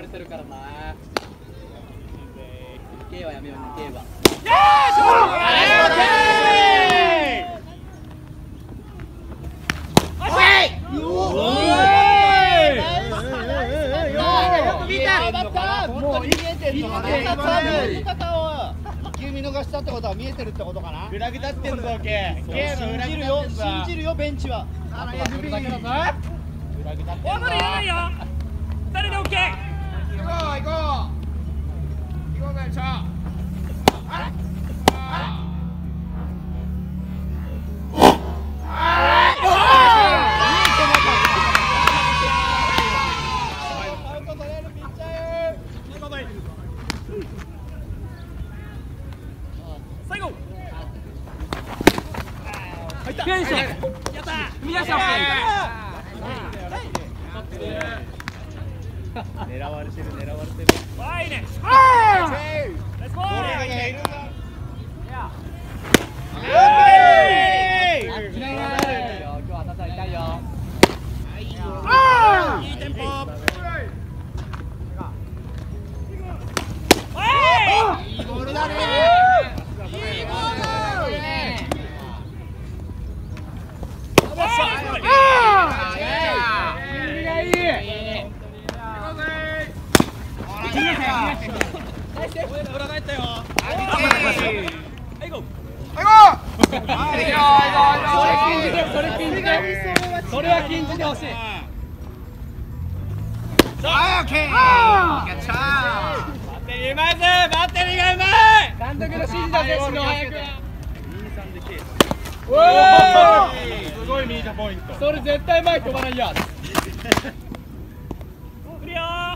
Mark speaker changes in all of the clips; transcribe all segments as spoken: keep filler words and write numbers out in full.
Speaker 1: れてるからな。にケー はやめよう、にケー は。
Speaker 2: もう見えてるのかな。見逃したってことは見えてるってことかな。
Speaker 3: フラグ立ってんぞ、ケー。ケーのフラグ立ってんぞ。
Speaker 2: 信じるよ、ベンチは。
Speaker 1: あとは振るだけだぞ。
Speaker 3: フラグ立ってんぞ。
Speaker 4: おもりいらないよ。誰でオッケー。
Speaker 3: 行こう、行こう。行こう、ベンチャー。あれ。
Speaker 4: 最後。入った。フィニッシュ。やった。踏み出した。
Speaker 3: 狙われてる、狙われてる。
Speaker 4: いいね。レッツゴー。
Speaker 1: 今日は叩いたいよ。
Speaker 4: いいテンポ。
Speaker 3: いいボールだね。いいボールだね。裏返ったよ。
Speaker 1: それ禁じて、それは禁じてほしい。
Speaker 3: オッケー。バッテリーうまいぜ。バッテリーがうまい。
Speaker 1: 監督の指示だぜ、篠早く。
Speaker 3: すごいミートポイント。
Speaker 1: それ絶対前飛ばないやつ。
Speaker 4: クリア。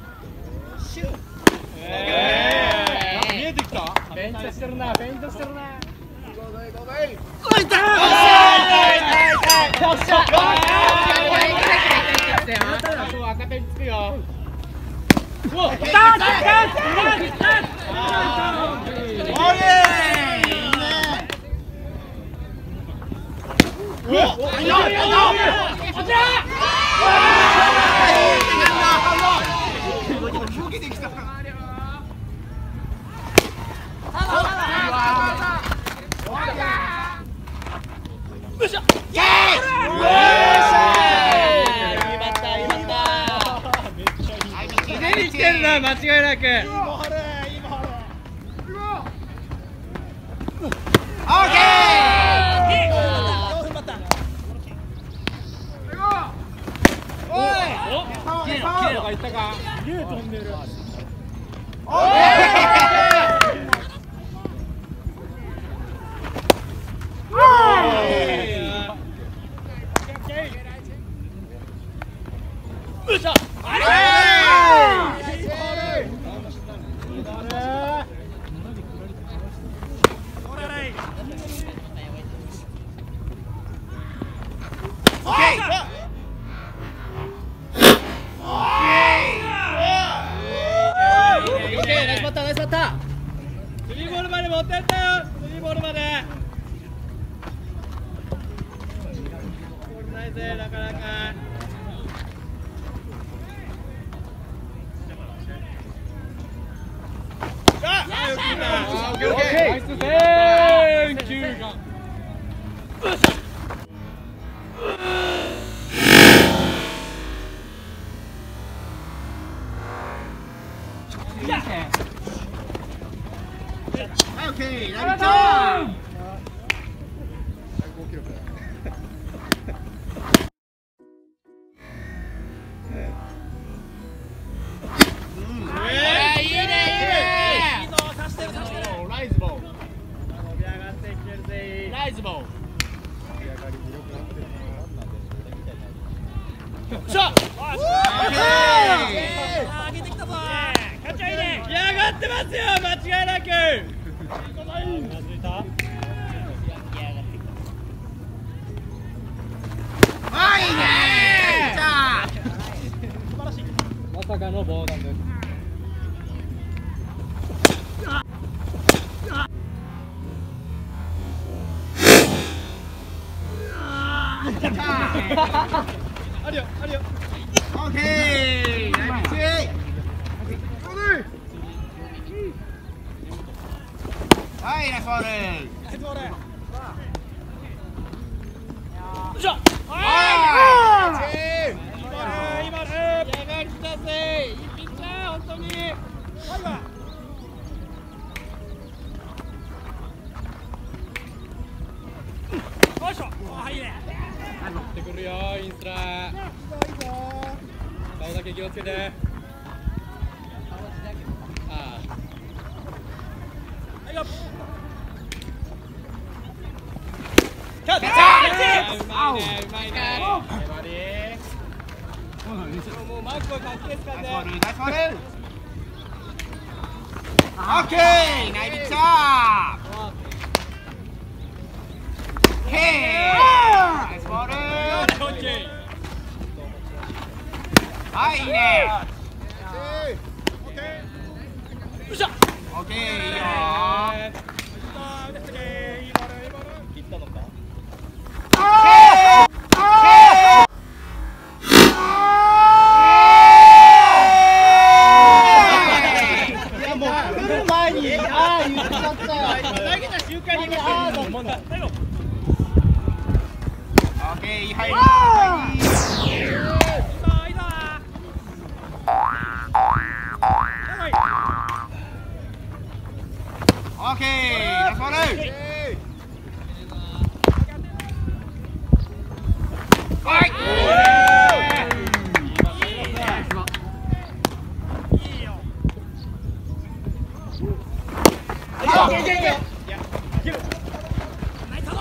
Speaker 3: 見えてきた。
Speaker 1: ベントしてるな、ベントしてるな。
Speaker 3: 痛い痛い痛い痛い。
Speaker 1: よっしゃ。そう赤点つくよ。おい。間違いなく。
Speaker 3: オッケスリーボールまで持ってったよ。スリーボールまで。ボールないぜ、なかなか。あ、よく来た。オッケーオッケー。
Speaker 1: ナイスセンキューが。
Speaker 3: オッケー、ラビット。最高記録だ。いいね、いいね。いいぞ、刺してる、刺してる。ライズボール。伸び上がってきてるぜ。ライズボール。よっしゃ。オッケー。
Speaker 4: 上げてきたぞ。キャッチャーいいね。
Speaker 3: 仕上がってますよ、間違いなく。あ、いいね。
Speaker 1: まさかのボーダーです。
Speaker 3: あるよ、あるよ。オッケー。ナイス。 ボール。
Speaker 4: ナイスボール。よいしょ。
Speaker 3: はい。
Speaker 4: いいボール、いいボール。
Speaker 3: やがりたぜ。いいピッチャー、本当に。
Speaker 4: はいわ。よいしょ。あ、いいね。
Speaker 1: 持ってくるよ、インスラ。顔だけ気をつけて。あ
Speaker 4: はいよ。
Speaker 3: キャッチャ
Speaker 1: あ。うまいね、うまいね。
Speaker 3: 粘り。
Speaker 1: もうマークは勝ちですから
Speaker 3: ナイスボール、
Speaker 1: ね。
Speaker 3: ナイスボール。オッケー、ナイスピッチャー。オッケー、ナイスボール。
Speaker 4: オッケー。
Speaker 3: はい、いいね。
Speaker 4: よいしょ。
Speaker 3: オッケー、いいよ。
Speaker 4: あー、腕つけ。いいボール、いいボール。
Speaker 1: 切ったのか。
Speaker 2: いやもう来る前にああ言っちゃったよ。
Speaker 4: 投げた瞬間にあー、もう最後。
Speaker 3: オッケー、いい入り。はい。
Speaker 4: いいぞ、いいぞ。
Speaker 3: オッケー、ナイスボール。はい。
Speaker 4: いいよ。
Speaker 3: オッケー、ナイス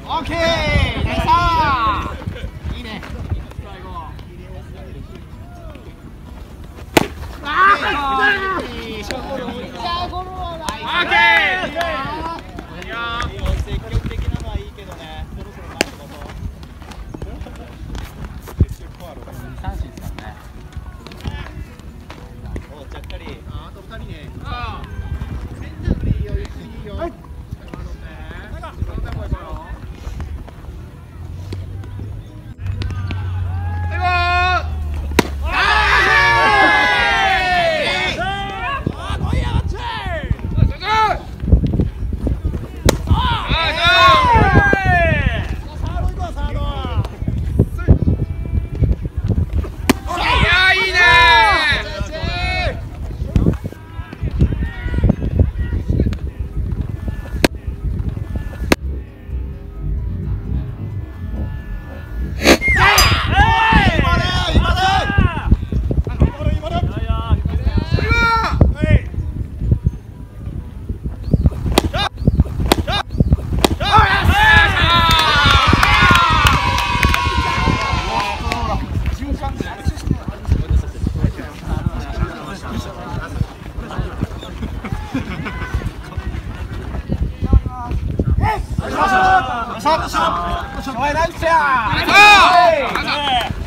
Speaker 3: ー。いいね。最後。あー、
Speaker 2: じゃあゴロはない。
Speaker 3: オッケー。いいよ。
Speaker 1: 積極的なのはいいけどね。そろそろ前に戻そう。
Speaker 2: 三振ですからね。
Speaker 1: おう、ちゃっかり。
Speaker 3: あと二人ね。
Speaker 2: あ
Speaker 3: いいよ、ゆっくりいいよ。はい。
Speaker 2: おい、ナイスピッチャー。